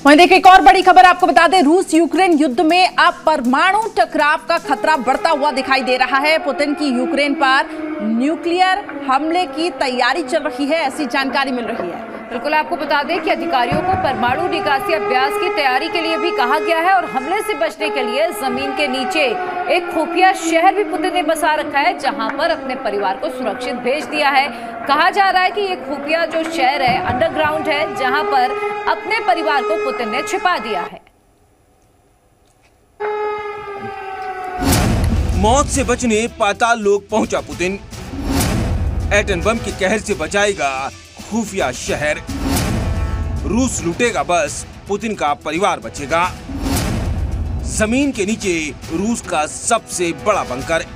वहीं देखिए एक और बड़ी खबर आपको बता दें, रूस यूक्रेन युद्ध में अब परमाणु टकराव का खतरा बढ़ता हुआ दिखाई दे रहा है। पुतिन की यूक्रेन पर न्यूक्लियर हमले की तैयारी चल रही है, ऐसी जानकारी मिल रही है। बिल्कुल, आपको बता दें कि अधिकारियों को परमाणु निकासी अभ्यास की तैयारी के लिए भी कहा गया है और हमले से बचने के लिए जमीन के नीचे एक खुफिया शहर भी पुतिन ने बसा रखा है, जहां पर अपने परिवार को सुरक्षित भेज दिया है। कहा जा रहा है कि ये खुफिया जो शहर है अंडरग्राउंड है, जहां पर अपने परिवार को पुतिन ने छिपा दिया है। मौत से बचने पाताल लोक पहुंचा पुतिन, एटम बम की कहर से बचाएगा खुफिया शहर। रूस लूटेगा बस, पुतिन का परिवार बचेगा। जमीन के नीचे रूस का सबसे बड़ा बंकर।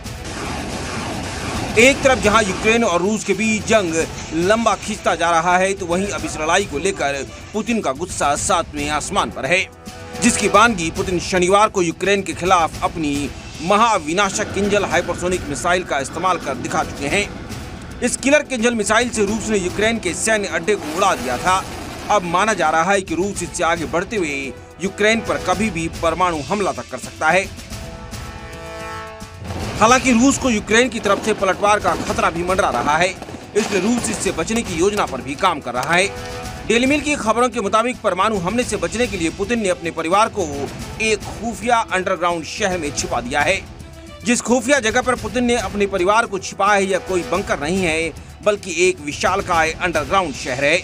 एक तरफ जहां यूक्रेन और रूस के बीच जंग लंबा खींचता जा रहा है, तो वहीं अब इस लड़ाई को लेकर पुतिन का गुस्सा 7वें आसमान पर है, जिसकी बानगी पुतिन शनिवार को यूक्रेन के खिलाफ अपनी महाविनाशक किंजल हाइपरसोनिक मिसाइल का इस्तेमाल कर दिखा चुके हैं। इस किलर किंजल मिसाइल से रूस ने यूक्रेन के सैन्य अड्डे को उड़ा दिया था। अब माना जा रहा है कि रूस इससे आगे बढ़ते हुए यूक्रेन पर कभी भी परमाणु हमला तक कर सकता है। हालांकि रूस को यूक्रेन की तरफ से पलटवार का खतरा भी मंडरा रहा है, इसलिए रूस इससे बचने की योजना पर भी काम कर रहा है। डेली मेल की खबरों के मुताबिक परमाणु हमले से बचने के लिए पुतिन ने अपने परिवार को एक खुफिया अंडरग्राउंड शहर में छिपा दिया है। जिस खुफिया जगह पर पुतिन ने अपने परिवार को छिपाया है, यह कोई बंकर नहीं है, बल्कि एक विशालकाय अंडरग्राउंड शहर है।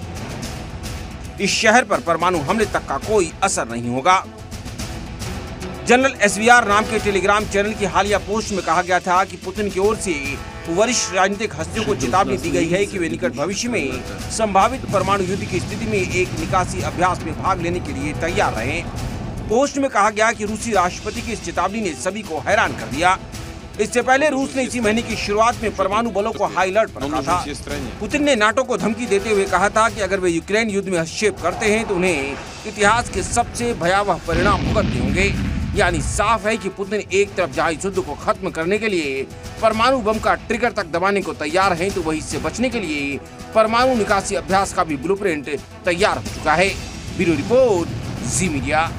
इस शहर पर परमाणु हमले तक का कोई असर नहीं होगा। जनरल SVR नाम के टेलीग्राम चैनल की हालिया पोस्ट में कहा गया था कि पुतिन की ओर से वरिष्ठ राजनीतिक हस्तियों को चेतावनी दी गई है कि वे निकट भविष्य में संभावित परमाणु युद्ध की स्थिति में एक निकासी अभ्यास में भाग लेने के लिए तैयार रहें। पोस्ट में कहा गया कि रूसी राष्ट्रपति की इस चेतावनी ने सभी को हैरान कर दिया। इससे पहले रूस ने इसी महीने की शुरुआत में परमाणु बलों को हाई अलर्ट पर रखा था। पुतिन ने नाटो को धमकी देते हुए कहा था कि अगर वे यूक्रेन युद्ध में हस्तक्षेप करते हैं तो उन्हें इतिहास के सबसे भयावह परिणाम भुगतने होंगे। यानी साफ है कि पुतिन एक तरफ जहां युद्ध को खत्म करने के लिए परमाणु बम का ट्रिगर तक दबाने को तैयार हैं, तो वहीं इससे बचने के लिए परमाणु निकासी अभ्यास का भी ब्लूप्रिंट तैयार हो चुका है। Bureau report, Zee media.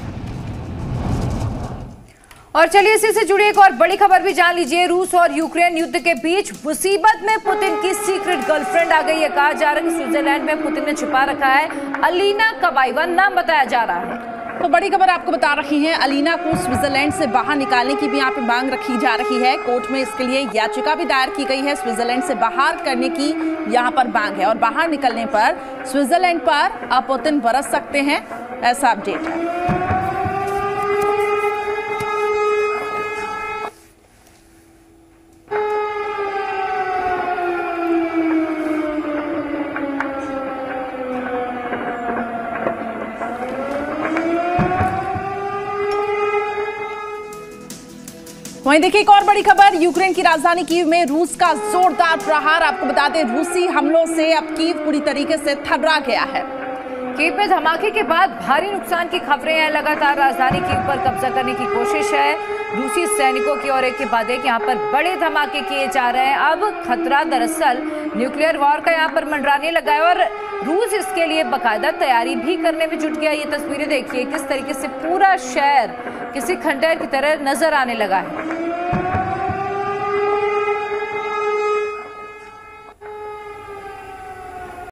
और चलिए इसी से जुड़ी एक और बड़ी खबर भी जान लीजिए। रूस और यूक्रेन युद्ध के बीच मुसीबत में पुतिन की सीक्रेट गर्लफ्रेंड आ गई है। कहा जा रहा है कि स्विट्जरलैंड में पुतिन ने छिपा रखा है अलीना कबाएवा, नाम बताया जा रहा है। तो बड़ी खबर आपको बता रही है, अलीना को स्विट्जरलैंड से बाहर निकालने की भी यहाँ पे मांग रखी जा रही है। कोर्ट में इसके लिए याचिका भी दायर की गई है। स्विट्जरलैंड से बाहर करने की यहाँ पर मांग है और बाहर निकलने पर स्विट्जरलैंड पर अब पुतिन बरस सकते हैं, ऐसा अपडेट है। वहीं देखिए एक और बड़ी खबर, यूक्रेन की राजधानी कीव में रूस का जोरदार प्रहार। आपको बता दें, रूसी हमलों से अब कीव पूरी तरीके से थर्रा गया है। कीव में धमाके के बाद भारी नुकसान की खबरें हैं। लगातार राजधानी कीव पर कब्जा करने की कोशिश है रूसी सैनिकों की और एक के बाद एक यहाँ पर बड़े धमाके किए जा रहे हैं। अब खतरा दरअसल न्यूक्लियर वॉर का यहाँ पर मंडराने लगा है और रूस इसके लिए बाकायदा तैयारी भी करने में जुट गया। ये तस्वीरें देखिए किस तरीके से पूरा शहर किसी खंडहर की तरह नजर आने लगा है।